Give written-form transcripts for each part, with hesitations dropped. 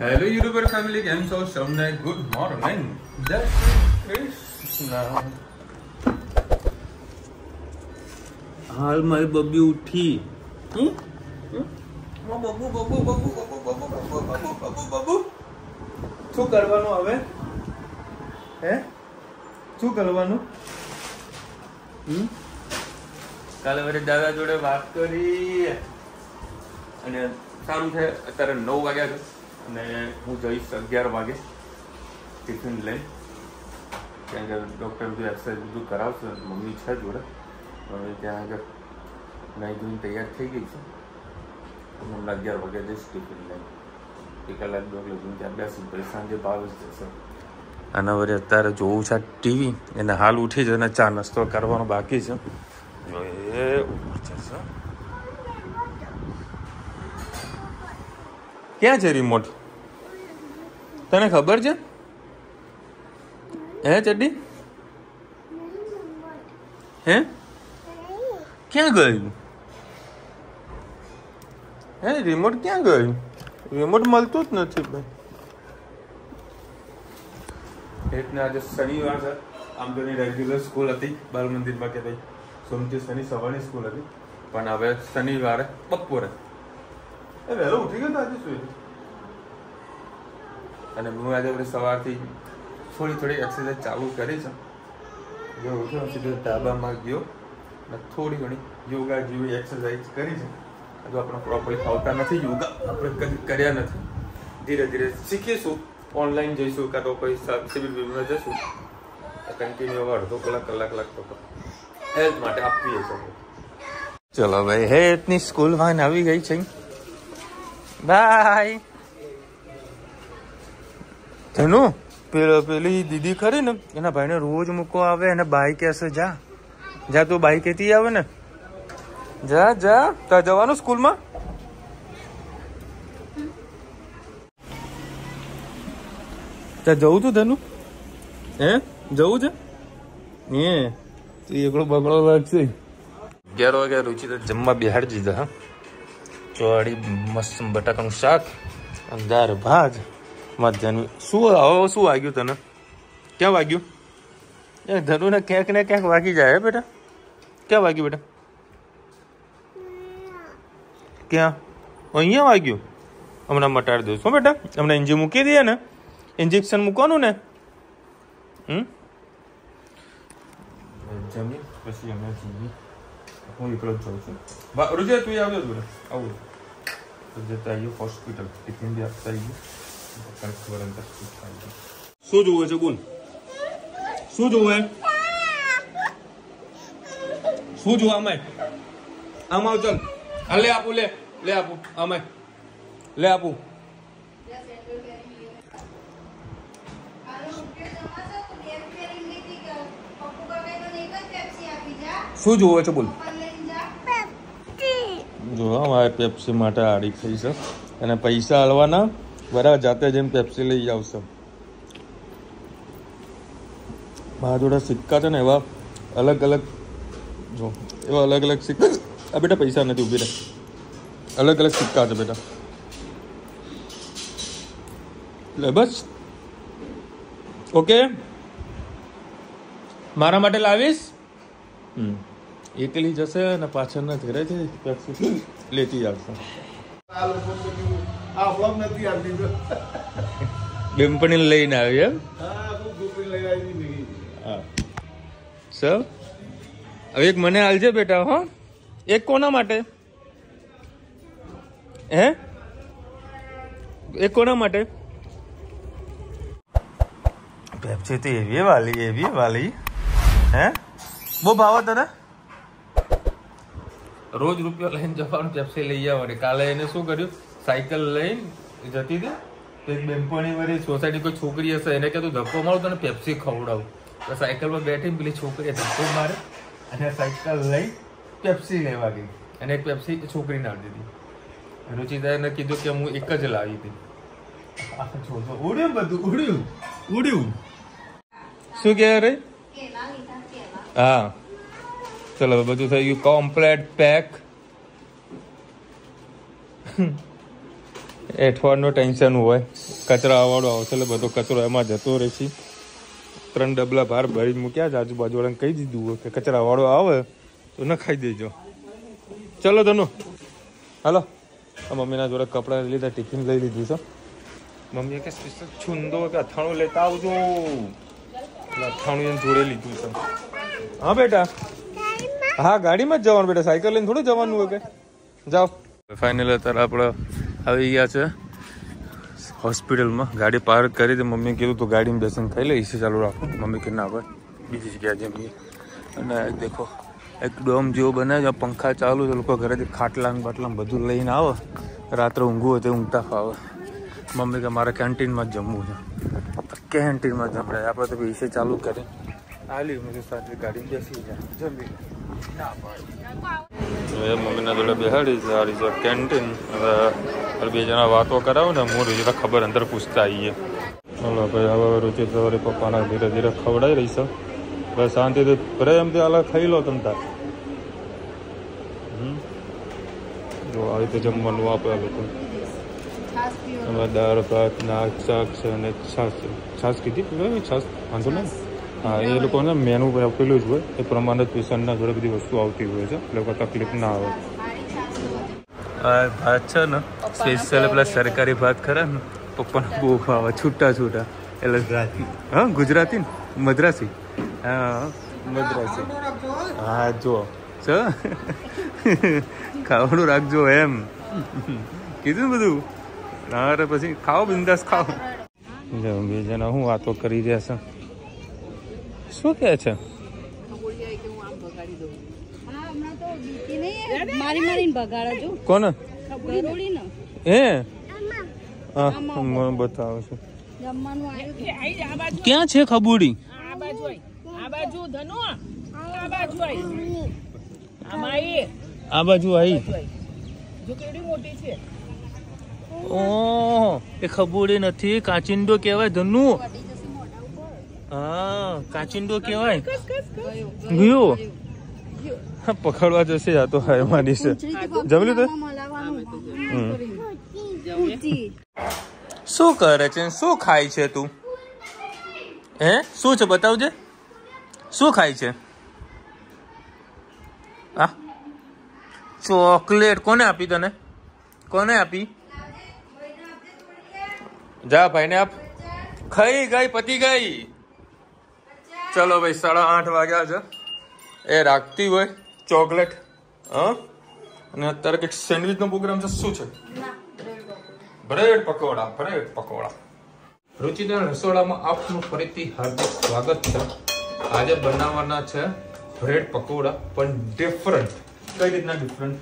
Hello YouTuber family, કેમ છો? સૌને ગુડ મોર્નિંગ, જય શ્રી કૃષ્ણ. હાલ મારી બબી ઉઠી. શું કરવાનું હવે? હે શું કરવાનું? કાલે મારે દાદા જોડે વાત કરી અને સારું છે. અત્યારે 9 વાગ્યા છે અને હું જઈશ 11 વાગે ટિફિન લઈને, કારણ કે ડૉક્ટર બધું એક્સરસાઇઝ બધું કરાવશે. મમ્મી છે જોડે. હવે ત્યાં આગળ નાઈ ધોઈને તૈયાર થઈ ગઈ છે. હમણાં 11 વાગે જઈશ ટિફિન લઈને. 1 કલાક 2 કલાક ત્યાં બેસું પછી સાંજે 12 જશે. અને વળી અત્યારે જોવું છે ટીવી. એને હાલ ઉઠી છે અને ચા નાસ્તો કરવાનો બાકી છે. એ જશે. ક્યાં છે રિમોટ? તને ખબર છે? હે ચડ્ડી? હે ક્યાં ગયું? હે રિમોટ ક્યાં ગયું? રિમોટ મળતું જ નથી ભાઈ. એટલે આજે શનિવાર છે. આમ તો એની રેગ્યુલર સ્કૂલ હતી બાલ મંદિરમાં, કે ભાઈ સોમથી શનિ સવારની સ્કૂલ હતી, પણ હવે શનિવારે બપોરે એ વહેલો ઉઠી ગયો આજે સુઈ. અને હું આજે આપણે સવારથી થોડી એક્સરસાઇઝ ચાલુ કરી છે. જો ઉઠ્યો સીધો ધાબામાં ગયો અને થોડી ઘણી યોગા જેવી એક્સરસાઇઝ કરી છે. હજુ આપણે પ્રોપરલી ફાવતા નથી યોગા, આપણે કર્યા નથી. ધીરે ધીરે શીખીશું. ઓનલાઈન જઈશું કાં તો કોઈ શિબિરમાં જઈશું. કન્ટિન્યુ અડધો કલાક લાગતો હેલ્થ માટે આપીએ છીએ. ચલો ભાઈ, હેલ્થની સ્કૂલ વાન આવી ગઈ છે. બાય. ધનુ પેલી દીદી ખરી ને, એના ભાઈને રોજ મૂકવા આવે અને બાઈ કહેશે જા જા, તું બાઈ કહેતી આવે ને, જા જા. તાર જવાનું સ્કૂલમાં? ત્યાં જવું તું ધનુ? હે જવું છે? હે તું એકડો બગડો લાગશે. 11 વાગે રુચિ તો જમવા બેહાડી દીધા. હા, ચોળી મસ્ત બટાકાનું શાક અને દાળ ભાત મધ્યાહન. શું વાગ્યું તને? ક્યાં વાગ્યું? એ ધનુને ક્યાંક ને ક્યાંક વાગી જાય બેટા. ક્યાં વાગ્યું બેટા? ક્યાં? અહીંયા વાગ્યું. હમણાં મટાડી દઉં શું બેટા? હમણાં ઇન્જેક્શન મૂકી દઈએ ને, ઇન્જેક્શન મૂકવાનું ને. જમી પછી અમે જઈએ. હું એકલો જ જાઉં છું. રુચિ તું આવજો જોડે. આવું જતા આવીએ હોસ્પિટલ. ટિફિન બી આપતા આવીએ. શું જોવે છે બોલ? શું જોવે? શું જોવા? આમ આવ ચાલ. હા લે આપું, લે આપું. આમાં લે આપું. શું જોવે છે બોલ? જો મારે પેપ્સી માટે આડી થઈ છે અને પૈસા હાલવાના. બરાબર જાતે જઈને પેપ્સી લઈ આવશે. મારા જોડે સિક્કા છે ને એવા અલગ અલગ. જો એવા અલગ અલગ સિક્કા. આ બેટા પૈસા નથી, ઊભી રહે. અલગ અલગ સિક્કા છે બેટા. લે બસ. ઓકે, મારા માટે લાવીશ. એકલી જશે અને પાછળના ઘરેથી પેપ્સી લેતી આવશે. બેમ્પણી લઈને આવી એમ? સર હવે એક મને હાલજે બેટા. હો, એક કોના માટે? હે એક કોના માટે? પેપ્સી તો એવી વાલી. હે બહુ ભાવ તને? રોજ રૂપિયો લઈને જવાનું, પેપ્સી લઈ આવવાની. કાલે એને શું કર્યું, સાયકલ લઈને જતી હતી તો એક બેનપણી વાળી સોસાયટી કોઈ છોકરી હશે, એને કીધું ધક્કો મારું તને પેપ્સી ખવડાવું. તો સાયકલમાં બેઠી પેલી છોકરીએ ધક્કો મારે અને સાયકલ લઈ પેપ્સી લેવા ગઈ અને એક પેપ્સી છોકરીને આપી દીધી. રુચિદાને કીધું કે હું એક જ લાવી હતી. ઉડ્યું બધું, ઉડ્યું. શું કહે રે? હા ચલો બધું થઈ ગયું કમ્પ્લીટ પેક. એઠવાડનો ટેન્શન હોય, કચરાવાળો આવશે એટલે બધો કચરો એમાં જતો રહેશે. 3 ડબલા બહાર ભરી મૂક્યા છે, આજુબાજુવાળાને કહી દીધું હોય કે કચરાવાળો આવે તો ન ખાઈ દેજો. ચલો ધનુ હાલો. મમ્મીના જોડે કપડાં લીધા, ટિફિન લઈ લીધું છે. મમ્મીએ કે છુંદો કે અથાણું લેતા આવજો, એટલે અથાણું એને જોડે લીધું છે. હા બેટા, હા ગાડીમાં જ જવાનું બેટા, સાયકલ લઈને થોડું જવાનું હોય કે. જાઓ. ફાઇનલ અત્યારે આપણે આવી ગયા છે હોસ્પિટલમાં. ગાડી પાર્ક કરી તો મમ્મીએ કીધું તો ગાડીમાં દર્શન ખાઈ લે, એસી ચાલુ રાખો. મમ્મી કે ના ભાઈ બીજી જગ્યાએ જમીએ. અને દેખો એક ડોમ જેવો બનાવ્યો, પંખા ચાલુ છે. લોકો ઘરેથી ખાટલા બાટલા બધું લઈને આવે, રાત્રે ઊંઘવું હોય તો ઊંઘતા ફાવે. મમ્મી કે મારે કેન્ટીનમાં જ જમવું છે, કેન્ટીનમાં જમડાય. આપણે તો એસી ચાલુ કરી આલી મેં સાથે ગાડી બેસી જાય જમી. મમ્મીના જોડે બેહાડી છે. આ રીતે કેન્ટીન. હવે 2 જણા વાતો કરાવે ને, હું રુચિતા ખબર અંદર પૂછતા આવીએ. ચલો ભાઈ, હવે રુચિ સવારે પપ્પાના ધીરે ધીરે ખવડાવી રહી છે. બસ શાંતિથી પ્રેમથી અલગ ખાઈ લો તમે તાર. જો આવી રીતે જમવાનું આપે આ લોકો. એમાં દાળ ભાત શાક છે અને છાશ કીધી છાશ વાંધો નહીં. હા, એ લોકોને મેનુ આપેલું જ હોય એ પ્રમાણે જ પેશન્ટના જોડે બધી વસ્તુ આવતી હોય છે, એટલે કોઈ તકલીફ ના આવે. ભાત છે ને સ્પેશિયલ પેલા સરકારી ભાત ખરા ને પપ્પાને બહુ ખાવા, છૂટા છૂટા. એટલે હા ગુજરાતી ને મદ્રાસી. હા મદ્રાસી. હા જો ખાવાનું રાખજો એમ કીધું બધું. અરે પછી ખાઓ બિંદાસ ખાઓ. 2 જણા હું વાતો કરી રહ્યા છે. શું કે છે? કોને હે? મને બતાવો છો ક્યાં છે ખબુડી? આ બાજુ આવી. ઓહ, એ ખબુડી નથી, કાચિંડો કહેવાય ધનુ. હા કાચિંડો કહેવાય. ગયો પકડવા જશે. આ તો હાયમાની છે. જમી લીધું? શું કરે છે? શું ખાય છે તું? હે શું છે બતાવજે. શું ખાય છે? આ ચોકલેટ કોને આપી? તને કોને આપી? જા ભાઈને આપ. ખાઈ ગઈ, પતી ગઈ. ચલો ભાઈ 8:30 વાગ્યા છે. એ રાખતી હોય ચોકલેટ. હા, અને અત્યારે કંઈક સેન્ડવિચનો પ્રોગ્રામ છે. શું છે? બ્રેડ પકોડા. બ્રેડ પકોડા. રુચિતા રસોડામાં આપનું ફરીથી હાર્દિક સ્વાગત છે. આજે બનાવવાના છે બ્રેડ પકોડા, પણ ડિફરન્ટ. કઈ રીતના ડિફરન્ટ?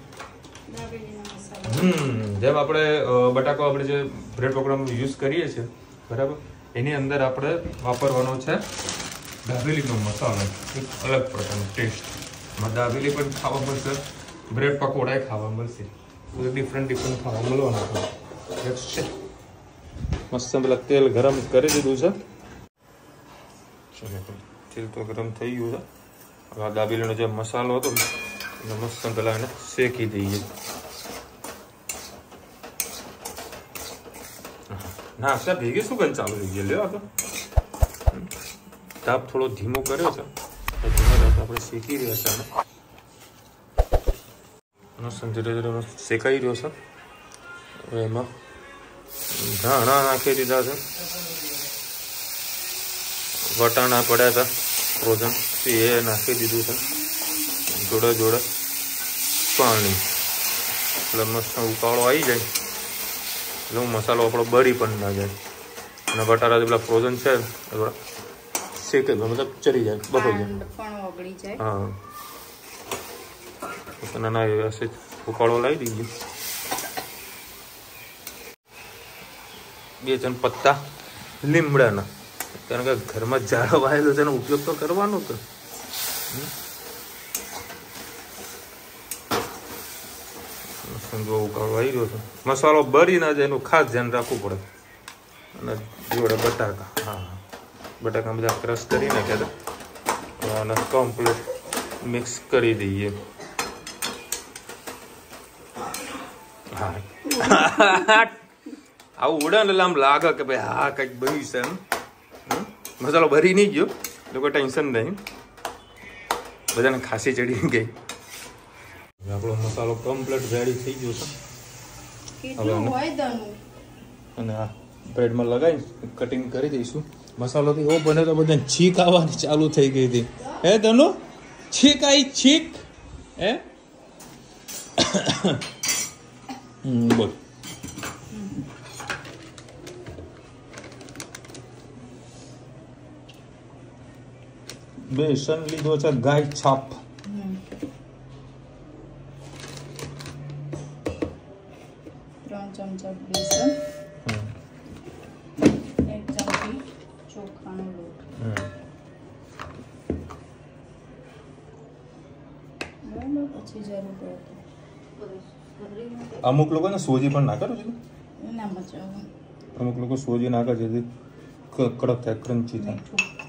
જેમ આપણે બટાકો આપણે જે બ્રેડ પકોડામાં યુઝ કરીએ છીએ બરાબર, એની અંદર આપણે વાપરવાનો છે દાબેલીનો મસાલો. એક અલગ પ્રકારનો ટેસ્ટ. દાબેલી પણ ખાવા મળશે, બ્રેડ પકોડા ખાવા મળશે. ડિફરન્ટ ખાવા મળવાના છે. મસ્ત પેલા તેલ ગરમ કરી દીધું છે. તેલ તો ગરમ થઈ ગયું છે. હવે આ દાબેલીનો જે મસાલો હતો એને મસ્ત પેલા એને શેકી દઈએ. ના સર ભેગી શું ગંધ ચાલુ થઈ ગઈ? લેવા તો તાપ થોડો ધીમો કર્યો છે. આપણે શેકી રહ્યા છે. ધીરે ધીરે શેકાઈ રહ્યો છે. હવે એમાં ધાણા નાખી દીધા છે. વટાણા પડ્યા હતા ફ્રોઝન, એ નાખી દીધું છે. જોડે જોડે પાણી. એટલે મસ્ત ઉકાળો આવી જાય એટલે મસાલો આપણો બળી પણ ના જાય. અને બટાટા પેલા ફ્રોઝન છે થોડા શેકે મતલબ ચરી જાય, બફાઈ જાય. હા, ના વ્યવસ્થિત ઉકાળો લાવી દઈએ. 2 પત્તા લીમડાના, કારણ કે ઘરમાં ઝાડો વાયેલો છે એનો ઉપયોગ તો કરવાનો તો. ઉકાળો આવી રહ્યો છે. મસાલો બળી ના જાય એનું ખાસ ધ્યાન રાખવું પડે. અને જોડે બટાકા. હા, બટાકા બધા ક્રશ કરી નાખ્યા હતા અને કમ્પ્લીટ મિક્સ કરી દઈએ. હા આવું ઉડે ને એટલે આમ લાગે કે ભાઈ હા કંઈક બન્યું છે એમ. મસાલો ભરી નહીં ગયો એટલે કોઈ ટેન્શન નહીં, બધાને ખાંસી ચડી ગઈ. આપણો મસાલો કમ્પ્લીટ રેડી થઈ ગયો છે. હવે અને આ બ્રેડમાં લગાવી કટિંગ કરી દઈશું. મસાલો તો એવો બને તો બધાને છીક આવવાની ચાલુ થઈ ગઈ હતી. હે તનુ છીક આવી છીક હે બોલ. બેસન લીધો છે ગાય છાપ. 3 ચમચા બેસન, 1 ચમચી ચોખાનો લોટ. બરાબર, પછી જરૂર પડે અમુક લોકો ને સોજી પણ નાખે છે, ના મજા આવે. અમુક લોકો સોજી નાખે છે જેથી કડક થાય, ક્રન્ચી થાય.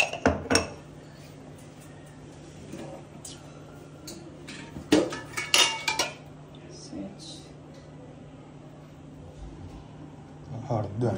હળદર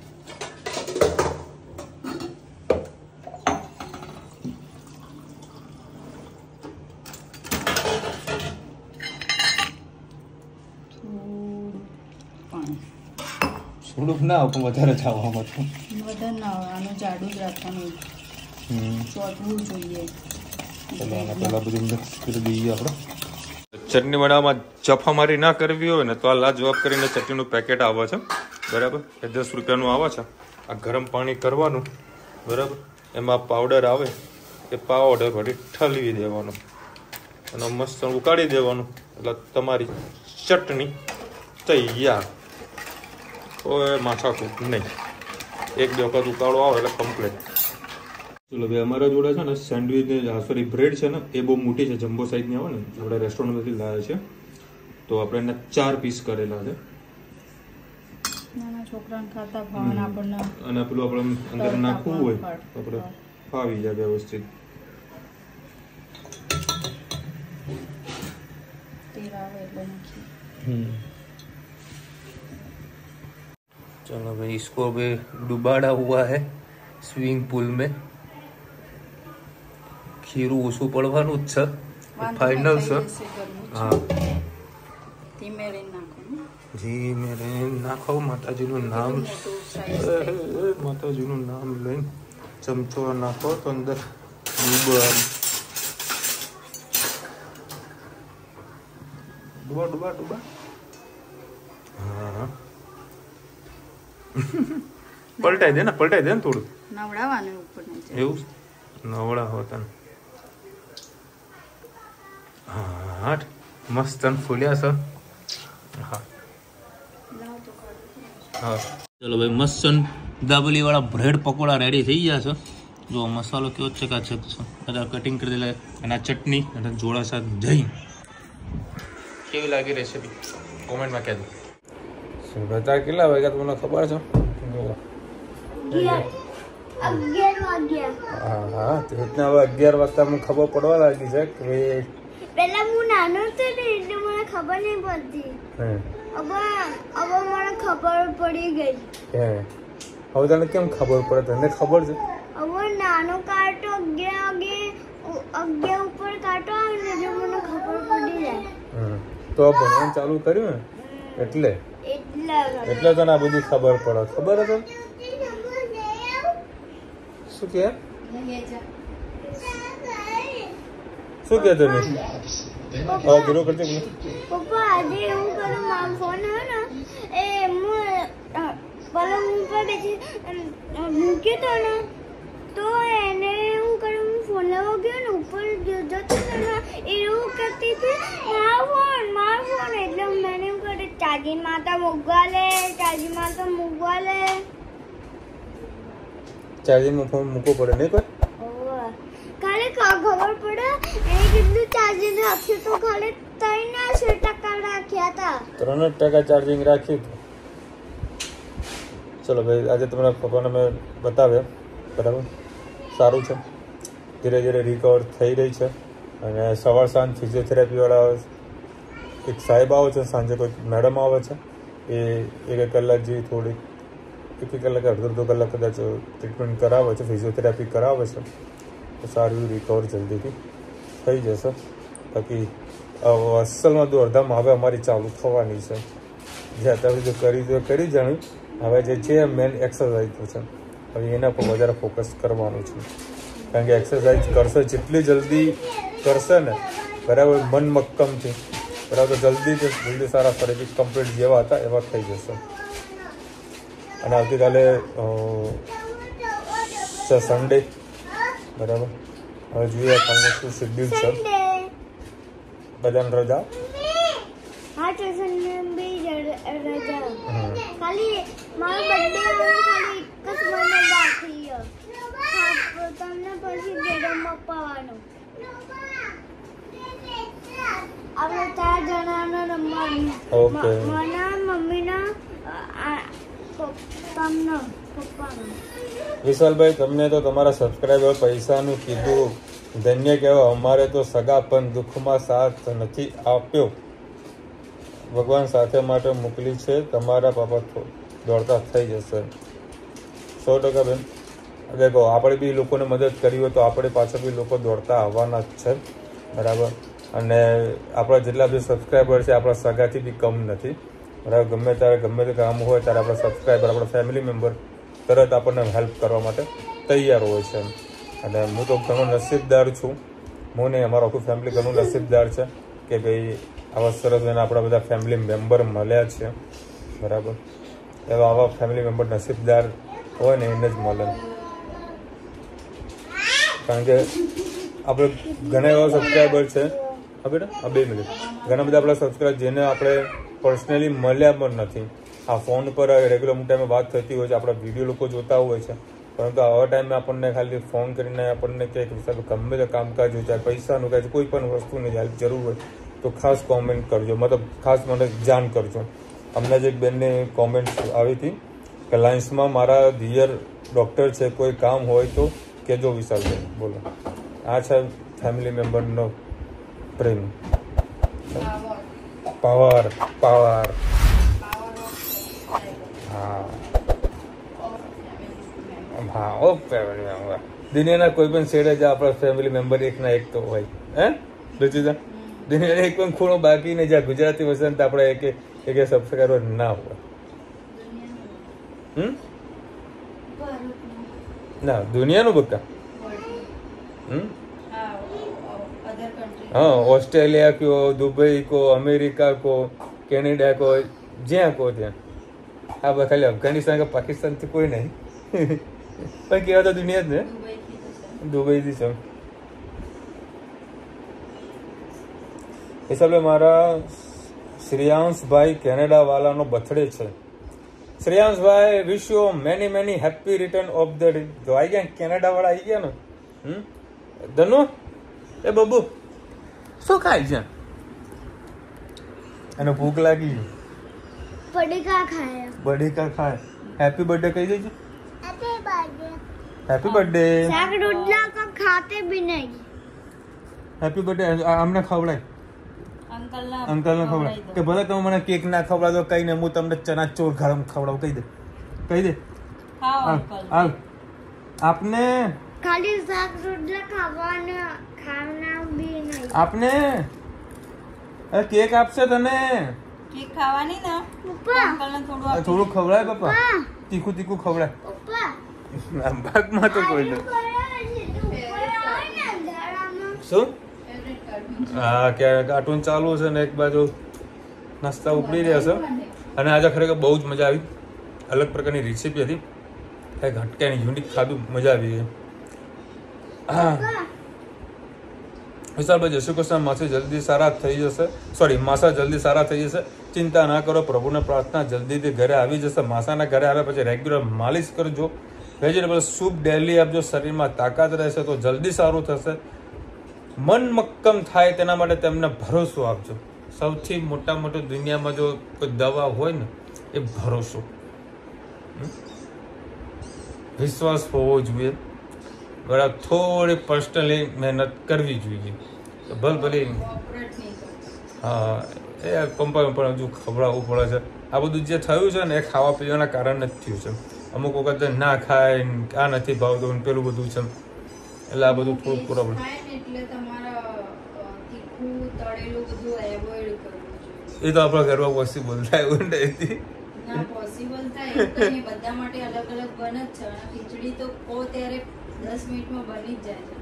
થોડુંક ના પણ વધારે થવામાં તો વધારે ના આવે, આનું જાડું જ રાખવાનું, ચોટવું જોઈએ. ચલો આને પહેલાં બધું મિક્સ કરી દઈએ આપણે. ચટણી બનાવવામાં જફામારી ના કરવી હોય ને તો આ લાજવાબ કરીને ચટણીનું પેકેટ આવે છે, બરાબર, એ 10 રૂપિયાનું આવે છે. આ ગરમ પાણી કરવાનું, બરાબર, એમાં પાવડર આવે એ પાવડર વળી ઠલવી દેવાનું અને મસ્ત ઉકાળી દેવાનું એટલે તમારી ચટણી તૈયાર. કોઈ માથાકૂટ નહીં, 1-2 વખત ઉકાળો આવે એટલે કમ્પ્લીટ. ચલો ભાઈ, અમારા જોડે છે ને સેન્ડવિચ સોરી બ્રેડ છે ને એ બહુ મોટી છે, જમ્બો સાઈઝની આવે ને, આપણે રેસ્ટોરન્ટમાંથી લાવ્યા છે. તો આપણે એના 4 પીસ કરેલા છે. નાના છોકરાને ખાતા ભાવન આપણને અને પેલું આપણે અંદર નાખવું હોય તો આપણે ફાવી જાય વ્યવસ્થિત. તેલ આવે એટલે નાખી. चलो भाई, इसको भी डुबाड़ा हुआ है स्विमिंग पूल में. खीરું ઓછું પડવાનું જ છે, ફાઇનલ છે. હા, ધીમે રહીને નાખો. માતાજીનું નામ, માતાજીનું નામ લઈને ચમચો નાખો તો અંદર ડૂબા ડૂબા ડૂબા. હા, પલટાઈ દે ને થોડું નવડાવવાનું ઉપર એવું નવડા હોતા. હા, મસ્ત ફૂલ્યા છે. હા હા, ચલો ભાઈ, મસ્ત દાબેલી વાળા બ્રેડ પકોડા રેડી થઈ ગયા છે. જો મસાલો કેવો ચકાચક છે, બધા કટિંગ કરી દેલા. અને આ ચટણી અને જોડા સાથે જઈ કેવી લાગી રેસીપી કોમેન્ટમાં કહેજો. બતા કેટલા વાગ્યા તમને ખબર છે? હા, તો રીતના હવે 11 વાગતા મને ખબર પડવા લાગી છે કે પેલા હું નાનો હતો ને એટલે મને ખબર નહીં પડતી. હવે મને ખબર પડી ગઈ. હવે તને કેમ ખબર પડે? તને ખબર છે? હવે નાનો કાંટો 11 ઉપર કાંટો આવે ને જો મને ખબર પડી જાય. તો ભણવાનું ચાલુ કર્યું ને એટલે તને આ બધી ખબર પડે. ખબર હતો શું કે તમે? હા, જરૂર કરજો. પપ્પા, આજે એવું કરું, મારો ફોન હોય ને એ પલંગ ઉપર બેસી મૂક્યો તો ને તો એને એવું કર્યું, હું ફોન લેવા ગયો ને ઉપર જતો ને એવું કરતી હતી મારો ફોન એટલે મેં એવું કર્યું ચાર્જિંગ માં તો મૂકવા લે. ચાર્જિંગમાં ફોન મૂકવો પડે નહીં કોઈ? ખાલી ખબર પડે એને કેટલું ચાર્જિંગ રાખ્યું તો ખાલી 3% રાખ્યા હતા. 3% ચાર્જિંગ રાખ્યું હતું. ચલો ભાઈ, આજે તમારા પપ્પાને મેં બતાવ્યા, બરાબર, સારું છે, ધીરે ધીરે રિકવર થઈ રહી છે. અને સવાર સાંજ ફિઝિયોથેરાપીવાળા એક સાહેબ આવે છે, સાંજે કોઈ મેડમ આવે છે, એ 1 કલાક જેવી થોડી 1 કલાક અડધો કલાક કદાચ ટ્રીટમેન્ટ કરાવે છે, ફિઝિયોથેરાપી કરાવે છે તો સારું રિકવર જલ્દીથી થઈ જશે. બાકી અસલમાં દોડધામ હવે અમારી ચાલુ થવાની છે. જે અત્યારે જો કરી જાણ્યું, હવે જે છે મેન એક્સરસાઇઝ છે, હવે એના પર વધારે ફોકસ કરવાનું છે. કારણ કે એક્સરસાઇઝ કરશે જેટલી જલ્દી કરશે ને બરાબર, મન મક્કમથી બરાબર, તો જલ્દી સારા ફરીથી કમ્પ્લીટ જેવા હતા એવા થઈ જશે. અને આવતીકાલે સન્ડે બરાબર, હવે જોઈએ કાલનું શું શેડ્યુલ છે. બધાને રજા? હા, ટ્યુશન બી રજા. ખાલી મારો બર્થડે ખાલી 1 જ મહિનો બાકી છે. તમને પછી ગેડમ અપાવવાનો. આપણે 4 જણાનો રમવાનું. ઓકે. મને, મમ્મીના, તમને, પપ્પાનો. વિશાલભાઈ, તમને તો તમારા સબસ્ક્રાઈબર પૈસાનું કીધું ધન્ય કહેવાય. અમારે તો સગા પણ દુઃખમાં સાથ નથી આપ્યો. ભગવાન સાથે માટે મોકલી છે. તમારા પાપા દોડતા થઈ જશે. 100% બેન. દેખો, આપણે બી લોકોને મદદ કરી હોય તો આપણે પાછળ બી લોકો દોડતા આવવાના જ છે બરાબર. અને આપણા જેટલા બી સબસ્ક્રાઈબર છે આપણા સગાથી બી કમ નથી બરાબર. ગમે ત્યારે ગમે તે કામ હોય ત્યારે આપણા સબસ્ક્રાઈબર, આપણા ફેમિલી મેમ્બર તરત આપણને હેલ્પ કરવા માટે તૈયાર હોય છે. અને હું તો ઘણો નસીબદાર છું. હું નહીં, અમારું આખું ફેમિલી ઘણું નસીબદાર છે કે ભાઈ આવા સરસ એને આપણા બધા ફેમિલી મેમ્બર મળ્યા છે બરાબર. એવા આવા ફેમિલી મેમ્બર નસીબદાર હોય ને એને જ મળે. કારણ કે આપણે ઘણા એવા સબસ્ક્રાઈબર છે, હા બેટા, 2 મિનિટ, ઘણા બધા આપણા સબસ્ક્રાઈબર જેને આપણે પર્સનલી મળ્યા પણ નથી. આ ફોન પર રેગ્યુલર ટાઈમે વાત થતી હોય છે, આપણા વિડીયો લોકો જોતા હોય છે, પરંતુ આવા ટાઈમે આપણને ખાલી ફોન કરીને આપણને કહે કે ગમે તે કામકાજ હોય, ચાહે પૈસાનું કહે, કોઈ પણ વસ્તુની હેલ્પ જરૂર હોય તો ખાસ કોમેન્ટ કરજો, મતલબ ખાસ મને જાણ કરજો. હમણાં જ એક બેનને કોમેન્ટ આવી હતી કે લાઇન્સમાં મારા દિયર ડૉક્ટર છે, કોઈ કામ હોય તો કહેજો વિશાલભાઈ. બોલો, આ છે ફેમિલી મેમ્બરનો પ્રેમ, પાવર. હા, ઓકે. દુનિયાના કોઈ પણ છેડે જ આપણા ફેમિલી મેમ્બર એકના એક તો હોય. હે રુચિતા, દુનિયાના એક પણ ખૂણો બાકી નહીં જ્યાં ગુજરાતી વસંત આપણે એક સબસ્ક્રાઈબર ના હોય. ના, દુનિયાનું બકા. हाँ, ऑस्ट्रेलिया को, दुबई को, अमेरिका को, कैनेडा को, જ્યાં કહો ત્યાં. હા બસ ખાલી અફઘાનિસ્તાન કે પાકિસ્તાનથી કોઈ નહીં, પણ કહેવા તો દુનિયા જ ને, દુબઈથી છે. હિસાબે મારા શ્રેયાંશભાઈ કેનેડા વાળાનો બર્થડે છે. શ્રેયાંશભાઈ, wish you many happy return of the day. જો આવી ગયા કેનેડા વાળા આવી ગયા ને. ધનુ, એ બબુ શું ખાય છે? અને ભૂખ લાગી, બટેકા ખાય. હેપી બર્થડે કહી દેજો. Happy birthday. શાક રોટલા કા ખાતે ભી નહીં. Happy birthday. અમને ખવડાય, અંકલને ખવડાય કે ભલે તમે મને કેક ના ખવડાવો કઈ ને, હું તમને ચના ચોર ગરમ ખવડાવું. કહી દે. હાલ આપને ખાલી શાક રોટલા ખાવાના બી નહીં. આપને કેક આપશે તને. કેક ખાવાની ને પપ્પા, થોડું ખવડાય પપ્પા, તીખું ખવડાય. પપ્પા ભાગમાં તો કોઈ નહીં. શું? હા, ક્યારે કાર્ટૂન ચાલુ છે ને એક બાજુ નાસ્તા ઉપડી રહ્યા છે. અને આજે ખરેખર બહુ જ મજા આવી. અલગ પ્રકારની રેસીપી હતી, કંઈક હટકાની યુનિક ખાધું, મજા આવી ગઈ. હા વિશાલભાઈ, જય શ્રી કૃષ્ણ. માસા જલ્દી સારા થઈ જશે. ચિંતા ના કરો, પ્રભુને પ્રાર્થના, જલ્દીથી ઘરે આવી જશે. માસાના ઘરે આવ્યા પછી રેગ્યુલર માલિશ કરજો, વેજીટેબલ સૂપ ડેલી આપજો, શરીરમાં તાકાત રહેશે તો જલ્દી સારું થશે. મન મક્કમ થાય તેના માટે તેમને ભરોસો આપજો. સૌથી મોટો દુનિયામાં જો કોઈ દવા હોય ને એ ભરોસો, વિશ્વાસ હોવો જોઈએ બરાબર. થોડી પર્સનલી મહેનત કરવી જોઈએ. ભલે હા, એ પંપા પણ હજુ ખવડાવવું પડે છે. આ બધું જે થયું છે ને એ ખાવા પીવાના કારણે જ થયું છે. અમુક વખત ના ખાય આ નથી ભાવતું પેલું બધું છે એટલે આ બધું થોડું પ્રોબ્લેમ. એટલે તમારા તીખું તળેલું બધું એવોઇડ કરવું જોઈએ. એ તો આપણા ઘરમાં પોસિબલ થાય એવું નથી. ના પોસિબલ થાય એ તો નહીં, બધા માટે અલગ અલગ બને જ છે. અને ખીચડી તો કહો ત્યારે 10 મિનિટમાં બની જ જાય છે.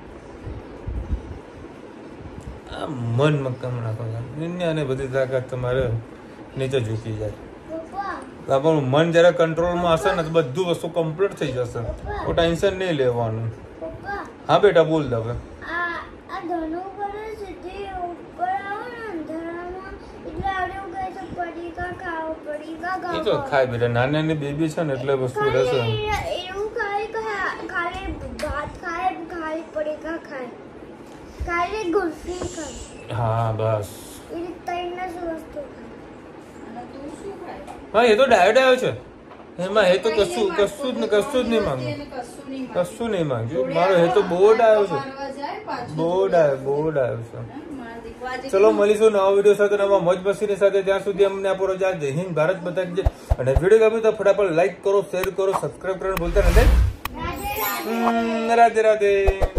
આ મન મક્કમ રાખો, દુનિયાને બધી તાકાત તમારે નીચે ઝૂકી જાય. પપ્પા આપણું મન જયારે કંટ્રોલમાં હશે ને તો બધું વસ્તુ કમ્પ્લીટ થઈ જશે. તો ટેન્શન નહીં લેવાનું. પપ્પા હા બેટા બોલ દે હવે. આ ધનુ પર સીધી ઉપર આવો ને અંધારામાં એટલે આવડે ગઈ તો પડીકા ખાઓ પડીકા એ તો ખાય બેટા, નાની નાની બેબી છે ને એટલે વસ્તુ રહેશે. એવું ખાલી ભાત ખાય ખાલી પડીકા ખાય ખાલી ગુલ્ફી ખાય. હા બસ. એ ત્રણ જ વસ્તુ ખાય. અને તું શું ખાય? હા એ તો ડાયટ આવ્યો છે એમાં હે તો કશું જ નહીં માંગુ, એને કશું નહીં કશું નહીં માંગ્યું. મારો હે તો બોર્ડ આવ્યો છે, મારવા જાય પાછું બોર્ડ આવ્યો છે. મારા દીકરો આજે ચલો મળીશું નવા વિડીયો સાથે, નવા મોજ મસ્તીની સાથે. ત્યાં સુધી અમને આપો રજા. જય હિન્દ, ભારત માતા કી જય. અને વિડીયો ગમ્યો તો ફટાફટ લાઈક કરો, શેર કરો, સબસ્ક્રાઇબ કરવાનું ભૂલતા નથી. રાધે રાધે.